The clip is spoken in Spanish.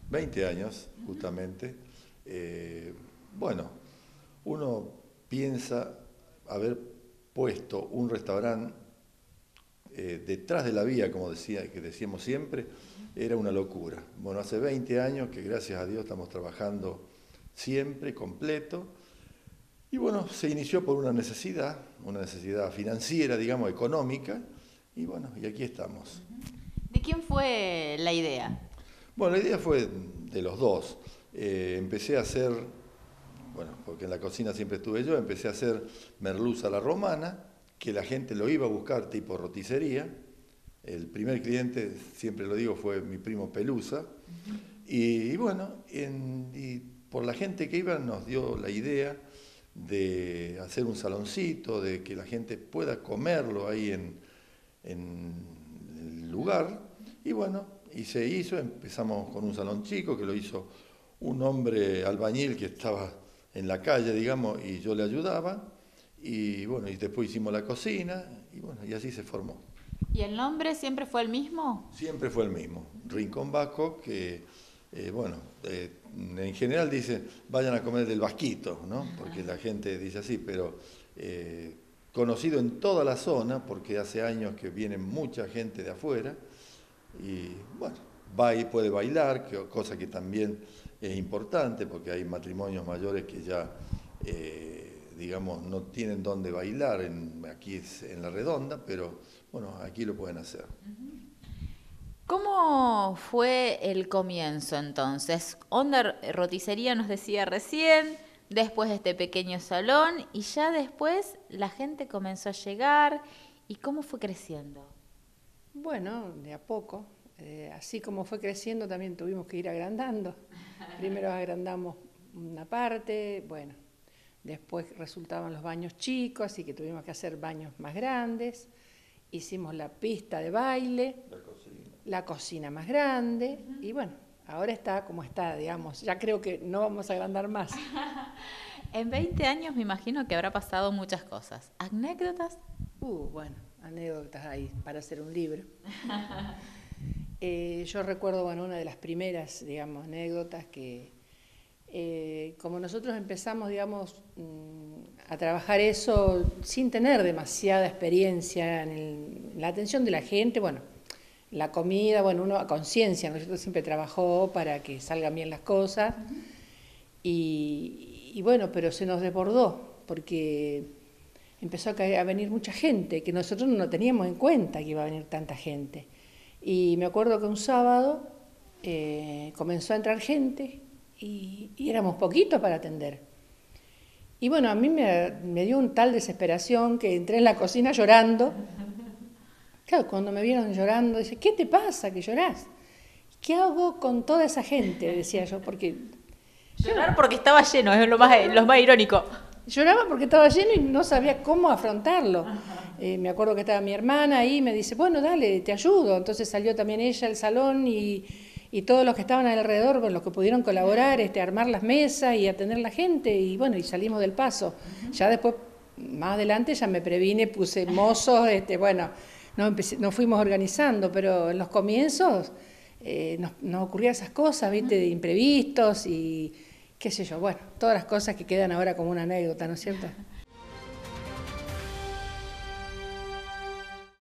20 años, justamente. Bueno, uno piensa haber puesto un restaurante detrás de la vía, como que decíamos siempre, era una locura. Bueno, hace 20 años que gracias a Dios estamos trabajando siempre, completo. Y bueno, se inició por una necesidad financiera, digamos, económica, y bueno, y aquí estamos. ¿De quién fue la idea? Bueno, la idea fue de los dos. Empecé a hacer, bueno, porque en la cocina siempre estuve yo, empecé a hacer merluza a la romana, que la gente lo iba a buscar tipo roticería. El primer cliente, siempre lo digo, fue mi primo Pelusa. Y bueno, y por la gente que iba nos dio la idea de hacer un saloncito, de que la gente pueda comerlo ahí en el lugar. Y bueno, y se hizo, empezamos con un salón chico que lo hizo un hombre albañil que estaba en la calle, digamos, y yo le ayudaba. Y bueno, y después hicimos la cocina, y bueno, y así se formó. ¿Y el nombre siempre fue el mismo? Siempre fue el mismo, Rincón Vasco, que bueno, en general dicen, vayan a comer del Vasquito, ¿no? Porque la gente dice así, pero conocido en toda la zona, porque hace años que viene mucha gente de afuera, y bueno, va y puede bailar, cosa que también es importante, porque hay matrimonios mayores que ya, digamos, no tienen dónde bailar, aquí es en La Redonda, pero bueno, aquí lo pueden hacer. ¿Cómo fue el comienzo entonces? Onda roticería nos decía recién, después este pequeño salón y ya después la gente comenzó a llegar. ¿Y cómo fue creciendo? Bueno, de a poco. Así como fue creciendo, también tuvimos que ir agrandando. Primero agrandamos una parte, bueno, después resultaban los baños chicos, así que tuvimos que hacer baños más grandes. Hicimos la pista de baile, la cocina más grande, y bueno, ahora está como está, digamos. Ya creo que no vamos a agrandar más. En 20 años me imagino que habrá pasado muchas cosas. ¿Anécdotas? Bueno, anécdotas ahí para hacer un libro. Yo recuerdo, bueno, una de las primeras, digamos, anécdotas que como nosotros empezamos, digamos, a trabajar eso sin tener demasiada experiencia en la atención de la gente, bueno, la comida, bueno, uno a conciencia, nosotros siempre trabajó para que salgan bien las cosas y bueno, pero se nos desbordó porque empezó a venir mucha gente que nosotros no teníamos en cuenta que iba a venir tanta gente. Y me acuerdo que un sábado comenzó a entrar gente y éramos poquitos para atender. Y bueno, a mí me dio un tal desesperación que entré en la cocina llorando. Claro, cuando me vieron llorando, dice, ¿qué te pasa que llorás? ¿Qué hago con toda esa gente? Decía yo, porque... Llorar porque estaba lleno, es lo más irónico. Lloraba porque estaba lleno y no sabía cómo afrontarlo. Me acuerdo que estaba mi hermana ahí y me dice, bueno, dale, te ayudo. Entonces salió también ella al salón y todos los que estaban alrededor, con los que pudieron colaborar, armar las mesas y atender la gente. Y bueno, y salimos del paso. Ya después, más adelante, ya me previne, puse mozos, bueno, nos fuimos organizando, pero en los comienzos nos ocurrían esas cosas, ¿viste? De imprevistos y qué sé yo, bueno, todas las cosas que quedan ahora como una anécdota, ¿no es cierto?